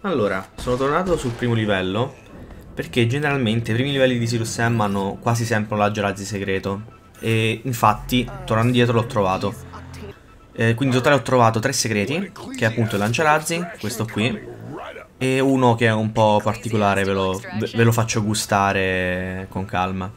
Allora, sono tornato sul primo livello perché generalmente i primi livelli di Serious Sam hanno quasi sempre un lanciarazzi segreto. E infatti, tornando indietro, l'ho trovato. Quindi in totale ho trovato 3 segreti, che è appunto il lanciarazzi, questo qui, e uno che è un po' particolare, ve lo faccio gustare con calma.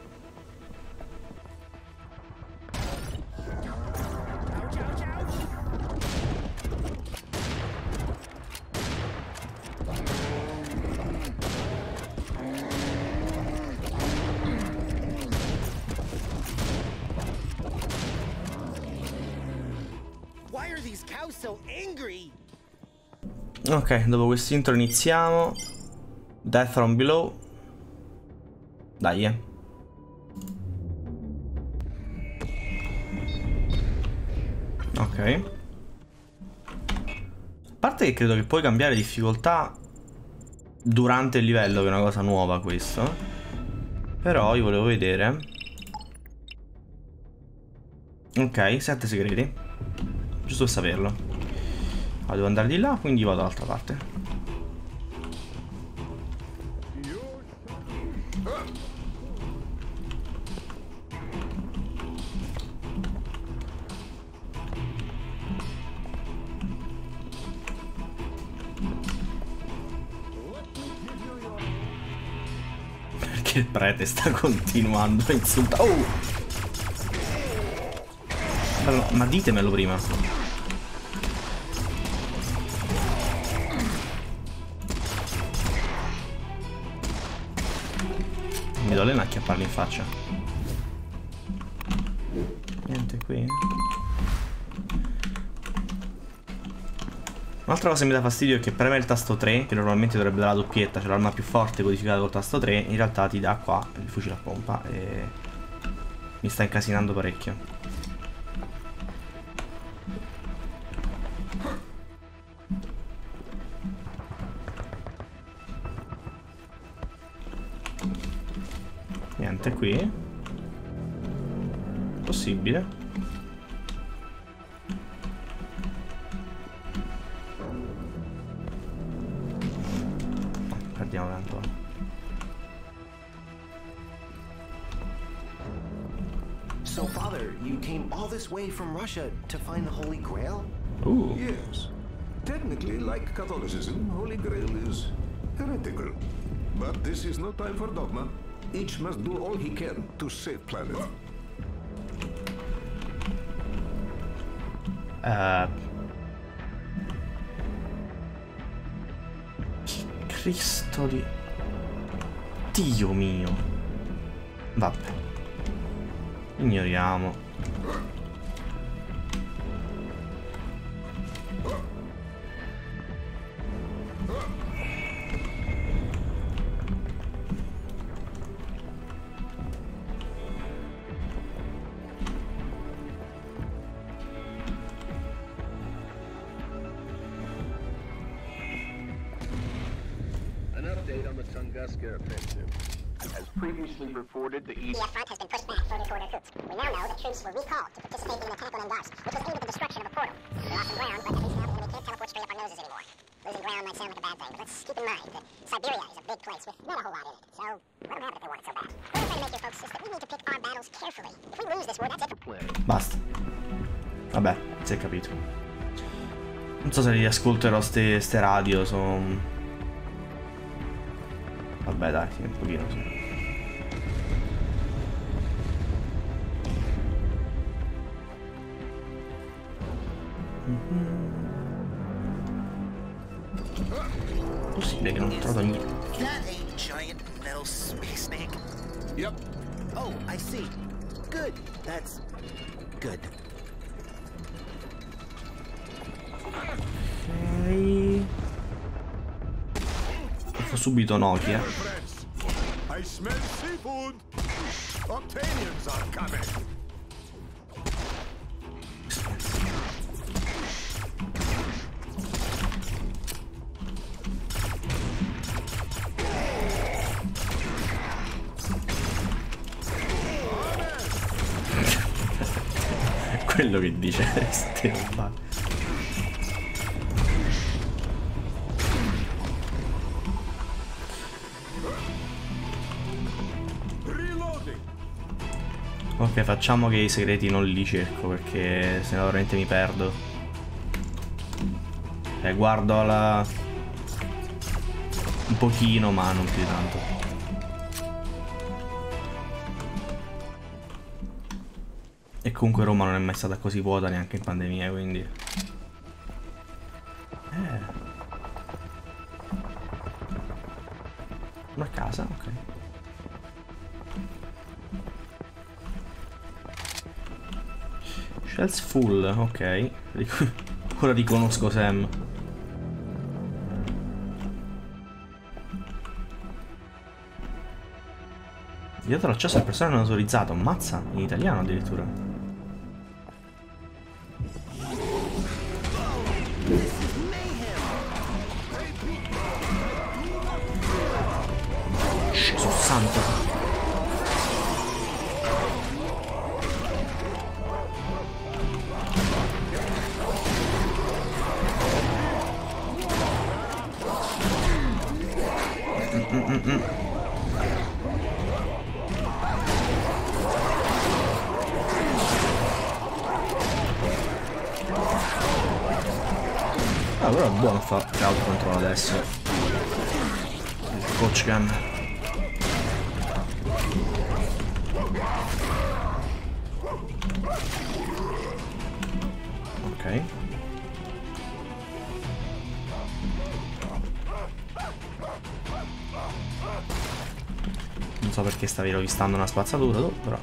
Ok, dopo questo intro iniziamo. Death from below. Dai, Ok. A parte che credo che puoi cambiare difficoltà durante il livello, che è una cosa nuova questo. Però io volevo vedere. Ok, 7 segreti. Giusto per saperlo. Ma devo andare di là, quindi vado dall'altra parte. Perché il prete sta continuando a insultare. Oh! Ma ditemelo prima. Mi do le nacche a parli in faccia. Niente qui. Un'altra cosa che mi dà fastidio è che premere il tasto 3, che normalmente dovrebbe dare la doppietta, cioè l'arma più forte codificata col tasto 3, in realtà ti dà qua il fucile a pompa e mi sta incasinando parecchio. Niente qui. Possibile. Perdiamo tanto. So, Father, you came all this way from Russia to find the Holy Grail? Ooh. Yes. Technically, like Catholicism, Holy Grail is heretical. But this is no time for dogma. Each must do all he can to save planet. Cristo di... Dio mio. Vabbè. Ignoriamo. Tunguska offensive. As previously reported, the East front has been pushed back further toward Irkutsk. We now know that troops were recalled to participate in an attack on Angarsk, which was aimed at the destruction of a portal. We lost some ground, but at least now the enemy can't teleport straight up our noses anymore. Losing ground might sound like a bad thing, but let's keep in mind that Siberia is a big place with not a whole lot in it. So, let them have it if they want it so bad. What I'm trying to make you folks is that we need to pick our battles carefully. If we lose this war, that's it. Basta. Vabbè, si è capito. Non so se li ascolterò ste radio, sono... Vabbè dai, sì, un pochino sì. Possibile che non ho trovato niente. Is that a giant metal space snake? Yep. Oh, I see. Good. That's good. Ok. Fa subito Nokia. I smell seafood. Octanians are coming. Quello che dice ste roba. Ok, facciamo che i segreti non li cerco perché se no veramente mi perdo. Guardo la... un pochino, ma non più di tanto. E comunque Roma non è mai stata così vuota neanche in pandemia, quindi... Una casa, ok. Shells full, ok. Ora riconosco Sam. Dietro l'accesso al personale non autorizzato. Ammazza, in italiano addirittura. Gesù santo. Allora è buono fa crowd control adesso. Il coach gun. Ok. Non so perché stavi rovistando una spazzatura tu, però.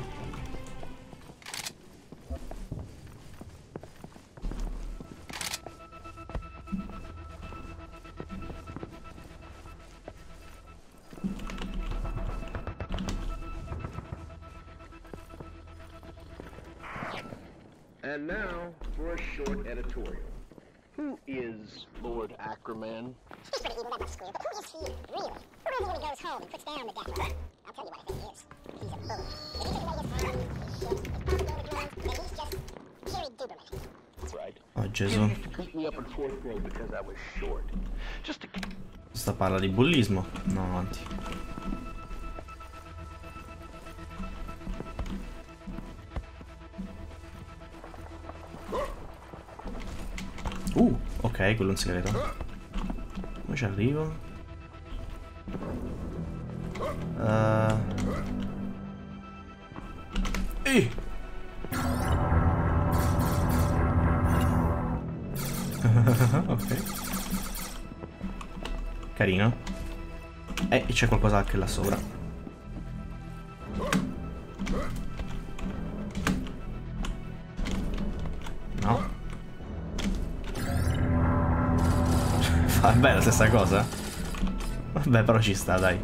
And now for a short editorial. Who is Lord Ackerman? He's pretty even, that much squeal, but who is he, really? Who is he when he goes home and puts down the death row? I'll tell you what I think he is. He's a bully. If he's everybody is hard, then he's just Jerry Duberman. That's right. Oh Gesù. You used to beat me up in 4th grade because I was short. Just to... Sta parla di bullismo. No, avanti. Ok, quello è un segreto. Come ci arrivo? Ok. Carino. E c'è qualcosa anche là sopra. No. Vabbè, la stessa cosa. Vabbè, però ci sta, dai.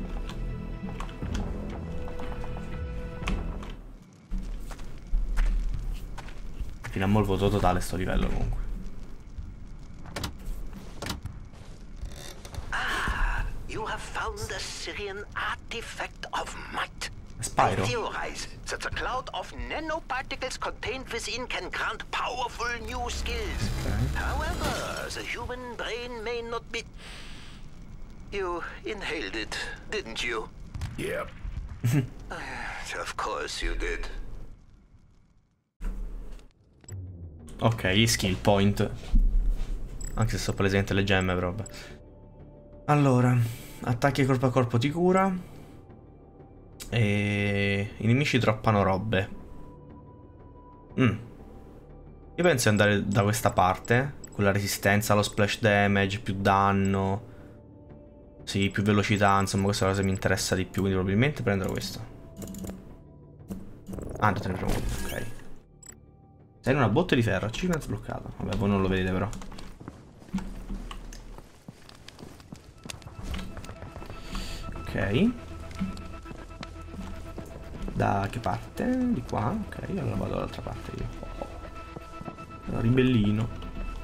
Fino a mo' il voto totale sto livello comunque. You have found a Syrian artifact of might. Spyro. I theorize that the cloud of nanoparticles contained within can grant powerful new skills. However, the human brain may not be... You inhaled it, didn't you? Yep. Of course you did. Ok, skill point. Anche se so presente le gemme, però. Allora, attacchi corpo a corpo ti cura. E i nemici droppano robe. Io penso di andare da questa parte, con la resistenza allo splash damage, più danno. Sì, più velocità, insomma questa cosa mi interessa di più, quindi probabilmente prenderò questo. Ah, devo tenere prima, ok. Sei in una botte di ferro, achievement sbloccato. Vabbè, voi non lo vedete però. Ok. Da che parte? Di qua? Ok, allora vado dall'altra parte io. Ribellino.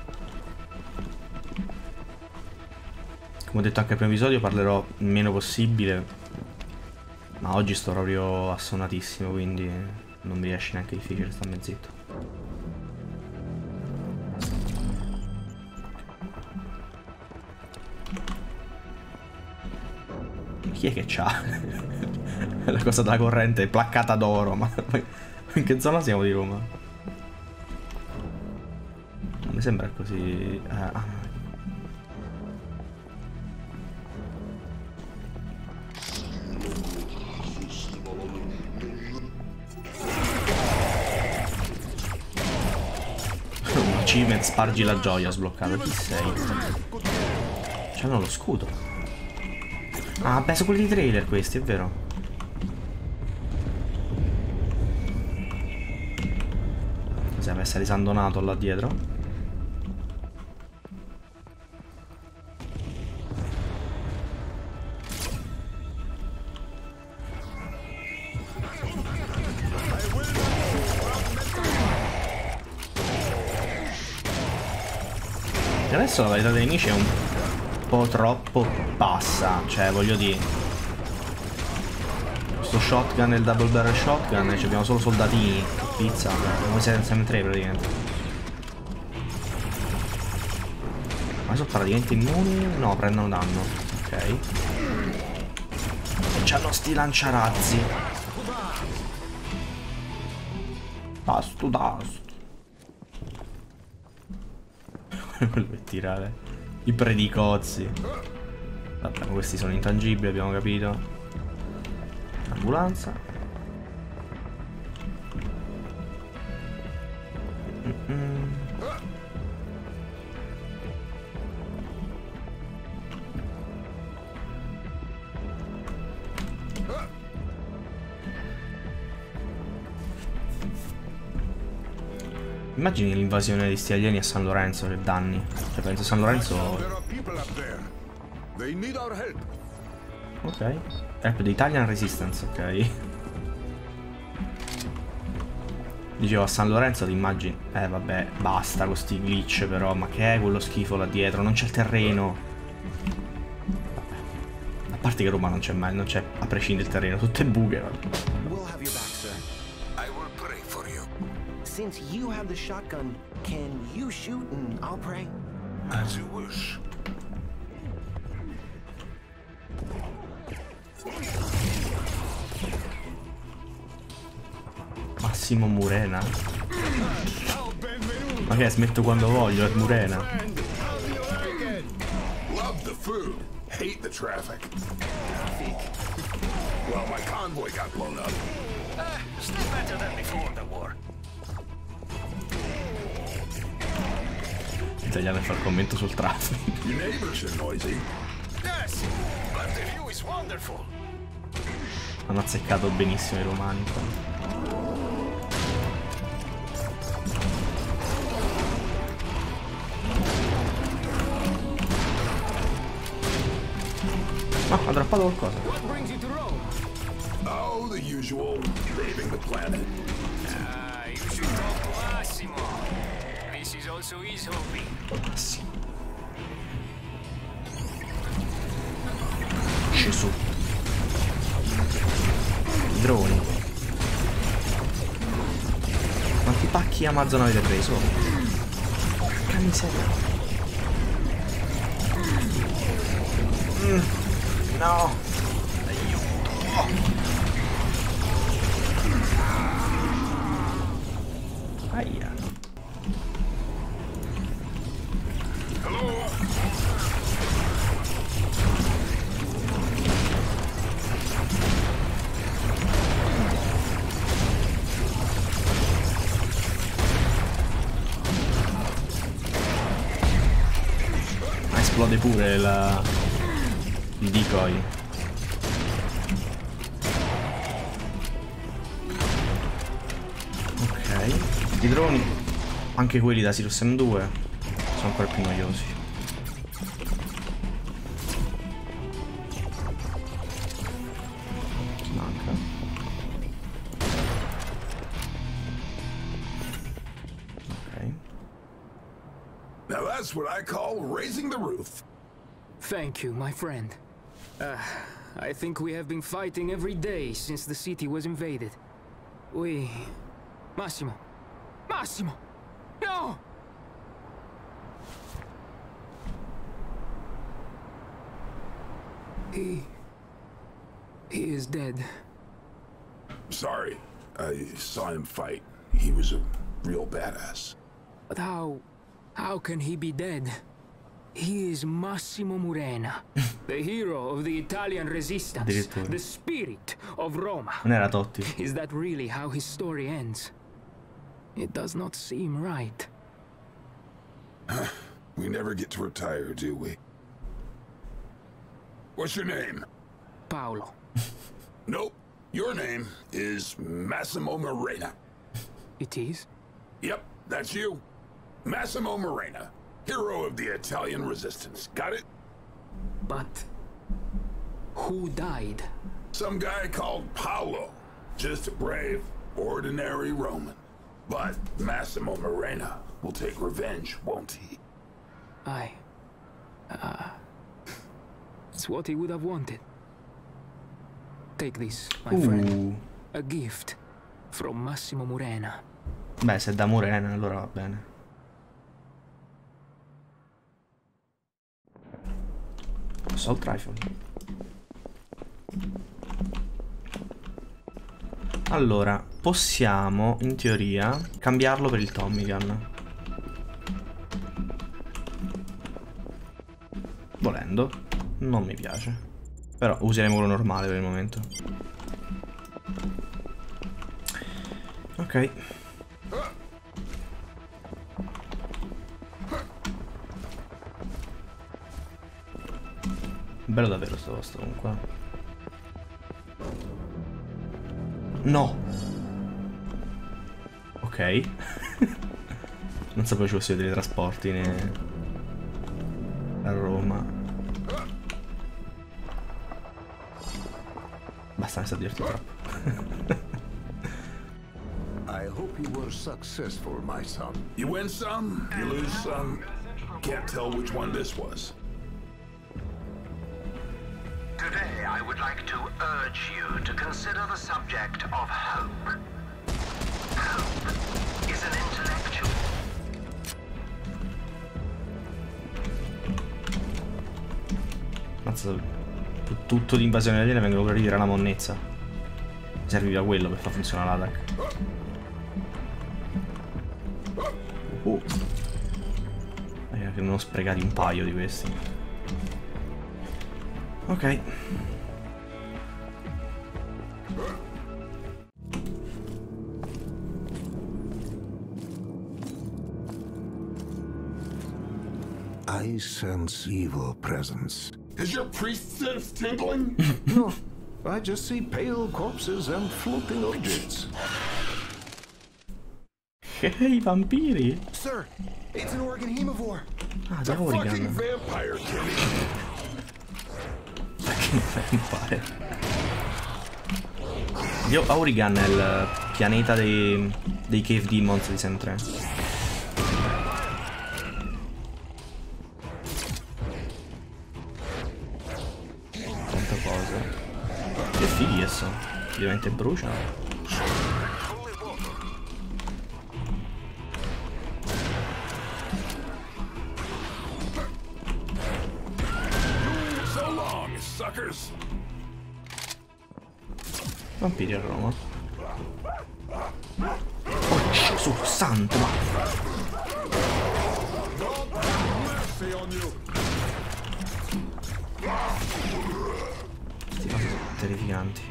Come ho detto anche al primo episodio, parlerò il meno possibile. Ma oggi sto proprio assonnatissimo, quindi non mi riesce neanche difficile starmi zitto. Chi è che c'ha? La cosa della corrente è placcata d'oro, ma In che zona siamo di Roma? Non mi sembra così... Achievement, spargi la gioia, sbloccato. Chi sei? C'hanno lo scudo. Ah, beh, sono quelli di trailer questi, è vero. Cos'è, per essere risandonato là dietro? E adesso la varietà dei nemici è un po' troppo bassa. Cioè, voglio dire, questo shotgun e il double barrel shotgun ci abbiamo solo soldatini. Che pizza, come siamo tre praticamente. Ma sono praticamente immuni? No, prendono danno. Ok. E c'hanno sti lanciarazzi. Tasto. Quello per tirare i predicozzi. Vabbè, questi sono intangibili, abbiamo capito. Ambulanza. Immagini l'invasione di sti alieni a San Lorenzo, che danni. Cioè, penso a San Lorenzo... Ok. Rap di Italian Resistance, ok. Dicevo, a San Lorenzo ti immagini... vabbè, basta con sti glitch però. Ma che è quello schifo là dietro? Non c'è il terreno. Vabbè. A parte che Roma non c'è mai, non c'è a prescindere il terreno. Tutte buche, vabbè. Since you have the shotgun, can you shoot and I'll pray? As you wish. Massimo Murena. Ma che smetto quando voglio, è Murena. Love the food, hate the traffic. Well, my convoy got blown up. Still better than before the war. Italiano fa il commento sul traffico. Your neighbors are noisy. Yes, but the view is wonderful. Hanno azzeccato benissimo i romani qua. Ah, ha droppato qualcosa. Oh, the usual, leaving the planet. You should talk to Massimo. This is also his hobby. Sì. Gesù. I droni. Quanti pacchi Amazon avete preso? Che miseria. No. Aia. Esplode pure il decoy. Ok. I droni, anche quelli da Sirius M2, sono ancora più noiosi. Manca. Ok. Now that's what I call raising the roof. Thank you, my friend. I think we have been fighting every day since the city was invaded. Massimo! Massimo! No! He is dead. Sorry. I saw him fight. He was a real badass. But how can he be dead? He is Massimo Murena, the hero of the Italian resistance, the spirit of Roma. Non era Totti. Is that really how his story ends? It does not seem right. We never get to retire, do we? What's your name? Paolo. Nope. Your name is Massimo Murena. It is? Yep, that's you. Massimo Murena, hero of the Italian resistance. Got it? But who died? Some guy called Paolo. Just a brave, ordinary Roman. But Massimo Murena will take revenge, won't he? It's what he would have wanted. Take this, my friend. A gift from Massimo Murena. Beh, se è da Murena allora va bene. Assault rifle. Allora, possiamo, in teoria, cambiarlo per il Tommy Gun. Volendo. Non mi piace. Però useremo quello normale per il momento. Ok. Bello davvero sto posto comunque. No. Ok. Non sapevo ci fossero dei trasporti a Roma. Basta, mi sta divertendo troppo. I hope you were successful, my son. You win some, you lose some. Can't tell which one this was. Today, I would like to urge you to consider the subject of hope. Hope is an intellectual. Mazza, tutto di invasione aliena vengono per ridere la monnezza. Serviva quello per far funzionare l'attack. Che non ho sprecati un paio di questi. Ok. I sense evil presence. Is your priest sense tingling? No, I just see pale corpses and floating objects. Ehi, vampiri! Sir, it's an Oregon hemivore. Ah, da Oregon. Vampire Kenny. Vampire. Aurigan è il pianeta dei Cave Demons di Sam 3. Tante cose. Che fighi sono. Ovviamente bruciano. Vampiri a Roma. Oh Gesù santo, ma... Questi cose sono terrificanti.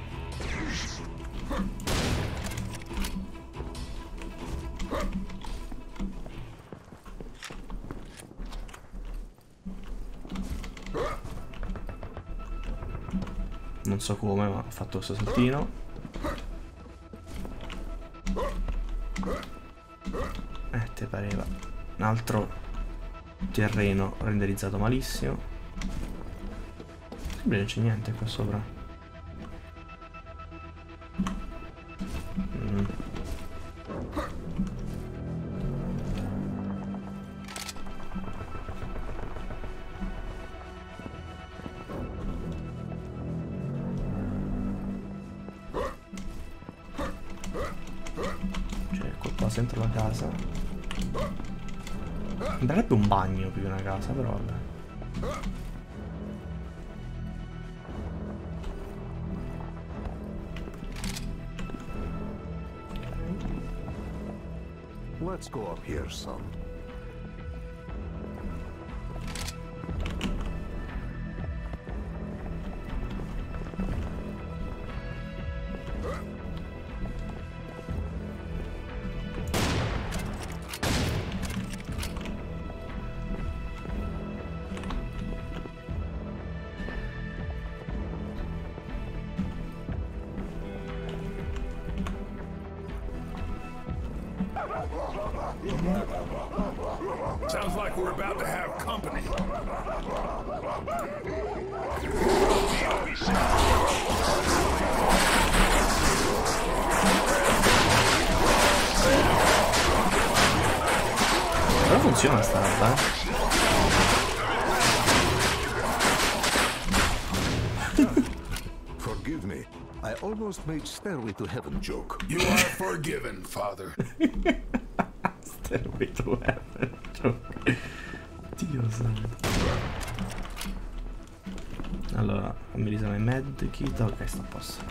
Non so come, ma ho fatto questo saltino. Te pareva. Un altro terreno renderizzato malissimo. Sembra non c'è niente qua sopra. Dentro la casa sembrerebbe un bagno più che una casa, però vabbè. Let's go up here, son. Sounds like we're about to have company. Però funziona sta roba, Forgive me. I almost made Stairway to Heaven joke. You are forgiven, Father. Stairway to Heaven joke. Dio santo. Allora, fammi risalire medkit. Ok, sta a posto.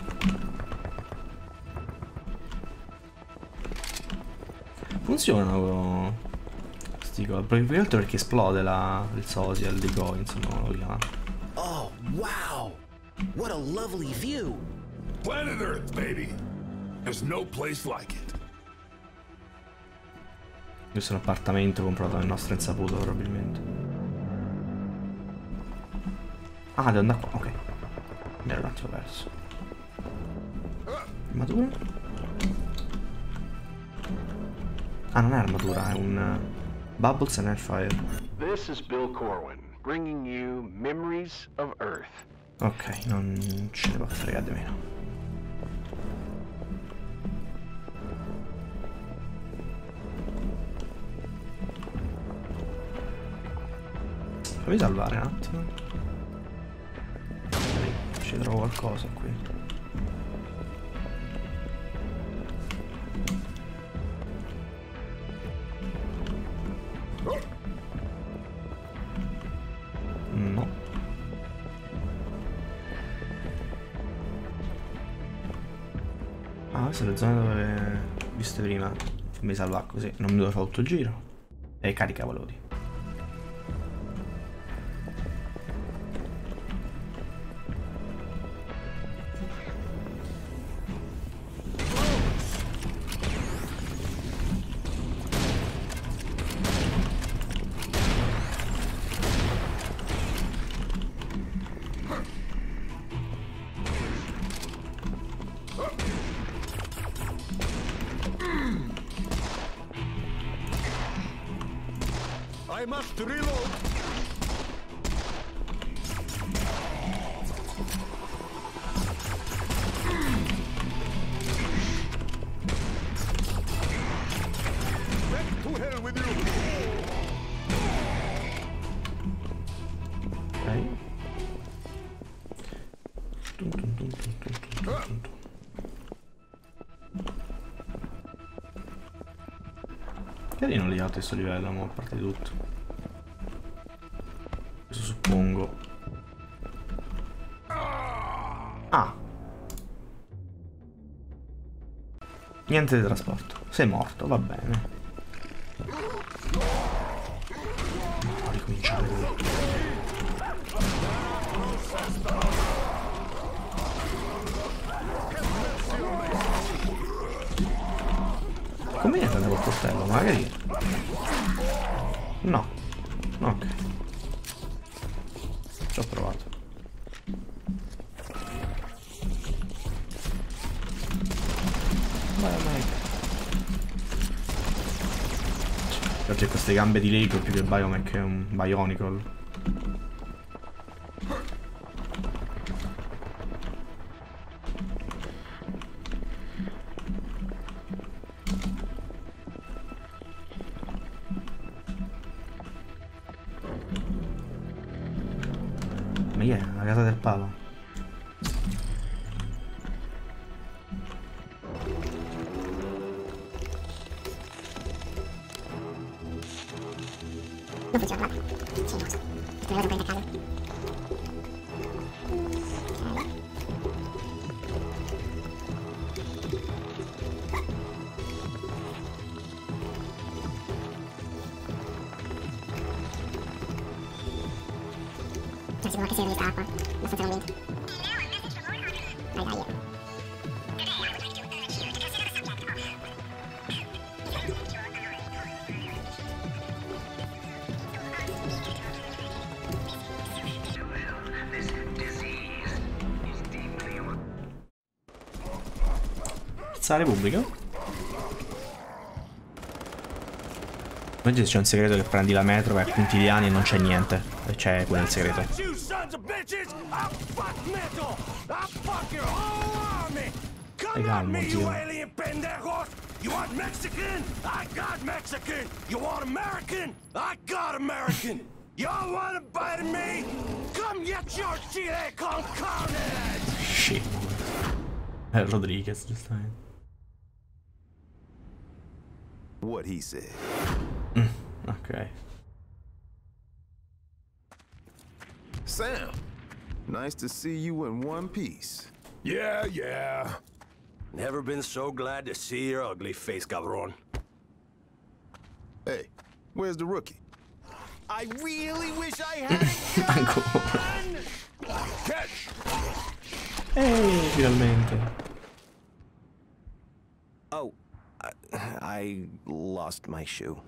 Funzionano sti cosi, più che altro perché esplode il social di Go, insomma, lo chiama. Oh, wow! What a lovely view! Planet Earth, baby. There's no place like it. Questo è un appartamento comprato nel nostro insaputo, probabilmente. Ah, devo andare qua, ok. Mi ero un attimo perso. Armatura? Ah, non è armatura, è un Bubbles and Airfire. This is Bill Corwin, bringing you Memories of Earth. Ok, non ce ne può fregare di meno. Fammi salvare un attimo. Ci trovo qualcosa qui. No. Ah, queste sono le zone dove viste prima. Fammi salvare così non mi devo fare tutto il giro. E carica valori. I must reload. Back to hell with you. Ok. Carino gli altri sto livello, ma a parte di tutto. Questo suppongo. Ah. Niente di trasporto. Sei morto, va bene. No, ricominciare tutto. Come è andato col coltello? Magari. No. Ok. Ci ho provato. Vai. Perché queste gambe di Lego più che Biomech è un Bionicle. Ma che è? La casa del palo? Non funziona, vabbè. Sì, non so. Me lo devo prendere a sicuro che sia di acqua. Abbastanza convinto. Dai, dai. Forza Repubblica. Oggi c'è un segreto che prendi la metro, vai a Quintiliani e non c'è niente. E c'è quello il segreto. Stai calmo, zio. You want Mexican? I got Mexican. You want American? I got American. Y'all want to bite me? Come get your chile con carnage! Shit. Rodriguez, giustamente. What he said. Ok. Sam, nice to see you in one piece. Yeah. Never been so glad to see your ugly face, cabron. Hey, where's the rookie? I really wish I had a gun! Catch! Finalmente. Oh, I lost my shoe.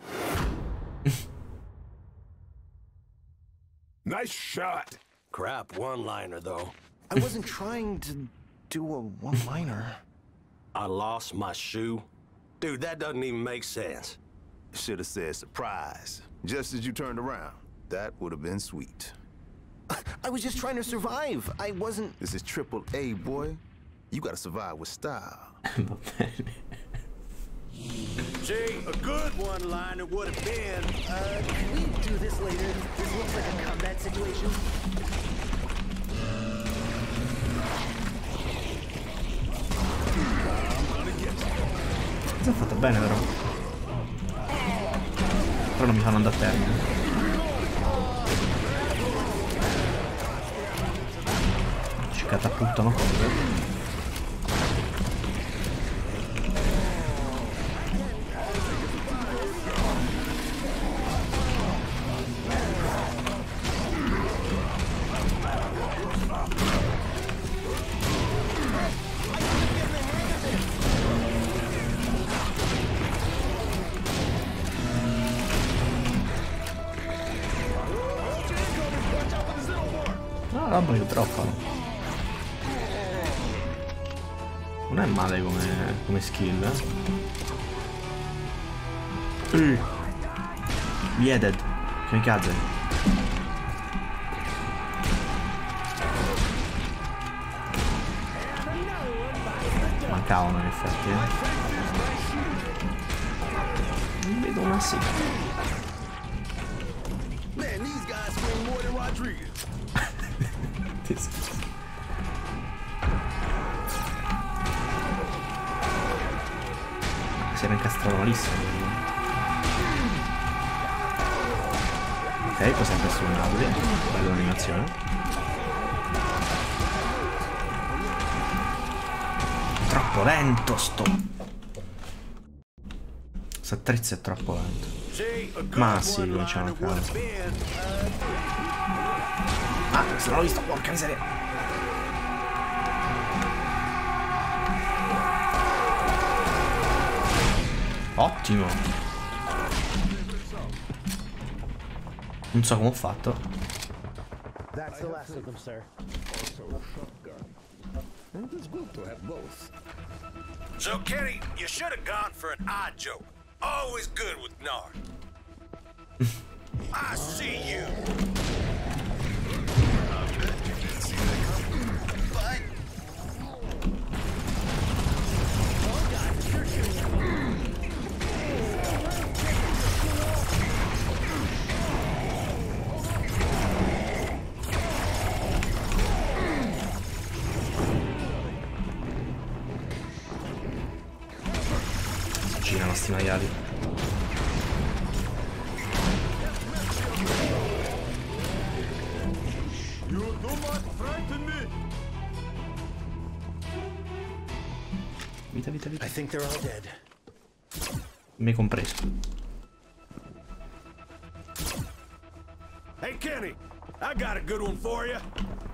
Nice shot. Crap one-liner, though. I wasn't trying to do a one-liner. I lost my shoe? Dude, that doesn't even make sense. Should have said surprise. Just as you turned around. That would have been sweet. I was just trying to survive. I wasn't... This is triple A, boy. You gotta survive with style. Va bene. See, a good one-liner would have been... Can we do this later? This looks like a combat situation. Cosa ha fatto bene però. Però non mi fanno andare a termine. Ci catapultano cose. Roba che droppano. Non è male come skill, Vieded. Kamikaze. Mancavano in effetti, Non vedo una sì. Man, these guys swing more than Rodriguez. Si era incastrato malissimo. Ok, poi si è perso un Audi. Bella l'animazione. Troppo lento sto. Questo attrezzo è troppo lento. Ma sì, cominciamo a fare. Ah, se non l'ho visto, porca miseria. Ottimo. Non so come ho fatto. That's the last of them, sir. So, Kenny, you should have gone for an odd joke. Always good with Nard. I see you. Girano sti maiali. Vita, vita, vita. I think they're all dead. Me compreso. Hey, Kenny, I got a good one for you.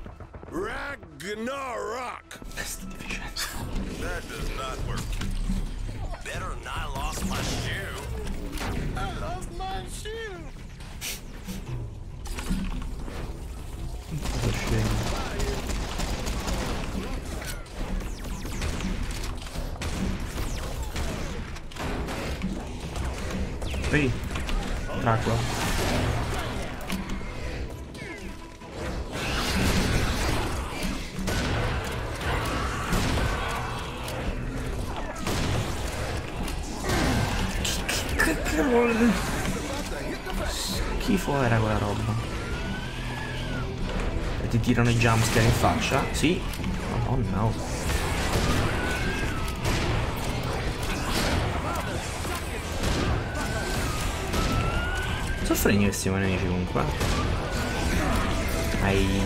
Ragnarok. That does not work. Better than I lost my shoe. I lost my shoe. Ehi, Dracula. Schifo era quella roba. E ti tirano i jumpscare in faccia? Sì. Oh no. Soffregno questi nemici comunque. Ai.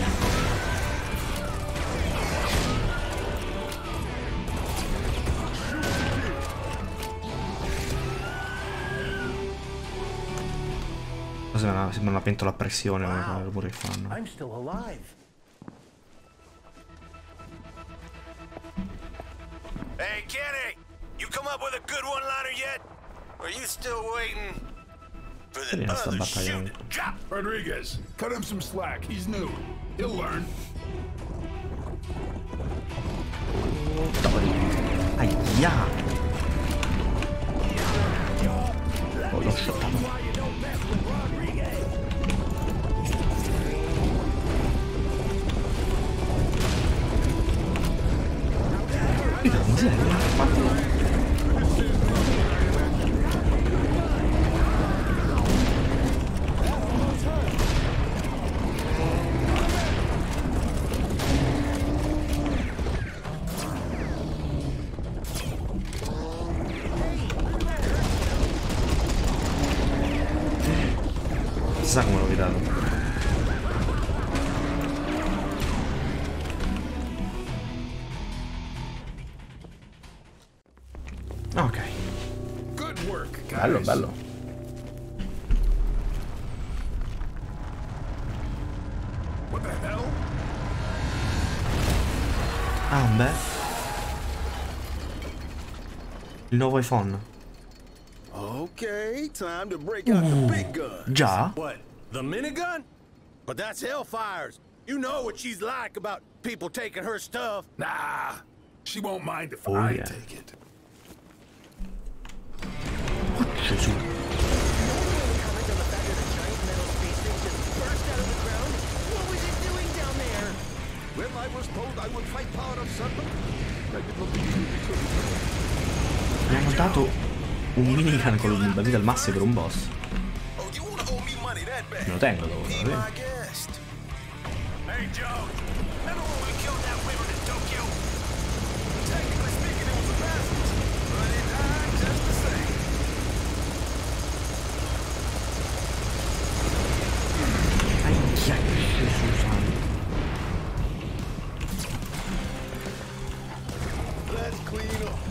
Sembra una pentola a pressione come pure che fanno. I'm still alive. Hey, Kenny! You come up with a good one-liner yet? Or are you still waiting for the other shoe to drop? Rodriguez, cut him some slack. He's new. He'll learn. Aia! Oh, l'ho shottato. Sa come l'ho evitato. Ok. Good work, guys. Bello, bello. What the hell? Ah, beh. Il nuovo iPhone. Okay, time to break out the big gun. Già? What? The minigun? But that's Hellfire's. You know what she's like about people taking her stuff. Nah, she won't mind if I take it. Gesù. Well, I was told I would fight Power of Serpent. Mi hanno dato un minigun con la vita al massimo per un boss. Me lo tengo dopo, va bene? Hey Joe, remember when we killed that wyvern in Tokyo? Technically speaking, it was a passage, but it died just the same. Aia, Gesù santo. Let's clean up.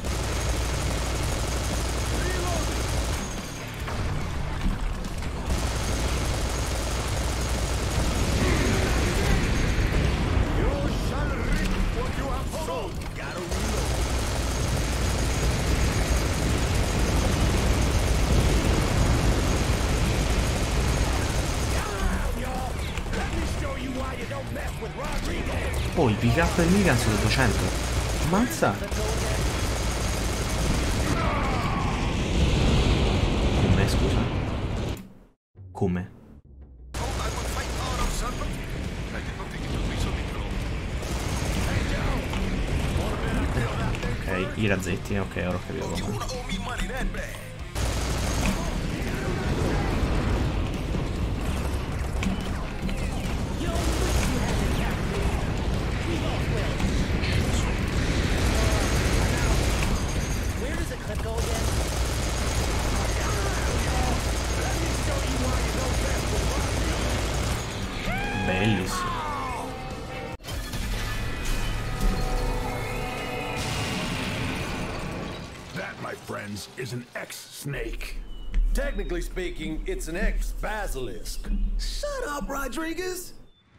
Oh, i pick up del minigun sono 200. Ammazza. Come, scusa? Come? Ok, i razzetti, ok, ora ho capito come. Bellissimo. That, my friends, is an X-snake. Technically speaking, it's an ex-basilisk. Shut up, Rodriguez.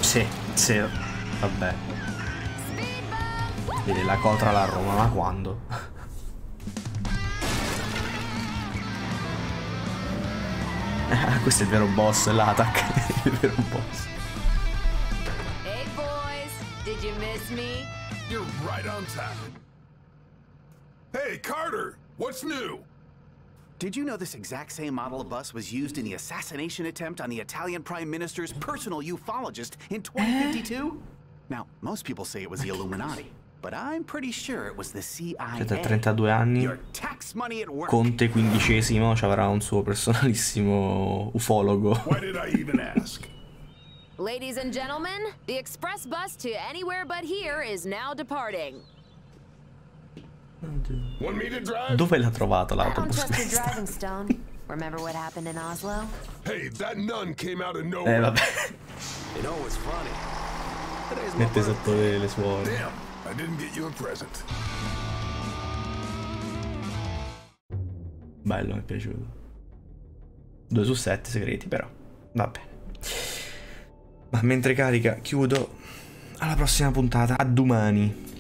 Sì, sì, vabbè. Vedi la cotra alla Roma, ma quando? Questo è il vero boss, l'attack. Il vero boss. Hey boys, did you miss me? You're right on time. Hey, Carter, what's new? Did you know this exact same model of bus was used in the assassination attempt on the Italian Prime Minister's personal ufologist in 2052? Now, most people say it was the Illuminati, but I'm pretty sure it was the CIA. Da 32 anni, Your tax money at work. Conte XV ci avrà un suo personalissimo ufologo. Why did I even ask? Ladies and gentlemen, the express bus to anywhere but here is now departing. Want me to drive? Dove l'ha trovato I don't l'autobus? trust your driving, Stone. Remember what happened in Oslo? Hey, that nun came out of nowhere. Vabbè. You know what's funny? Today's my Mette sotto le suore. Damn, I didn't get you a present. Bello, mi è piaciuto. 2 su 7 segreti, però. Vabbè. Ma mentre carica, chiudo. Alla prossima puntata. A domani.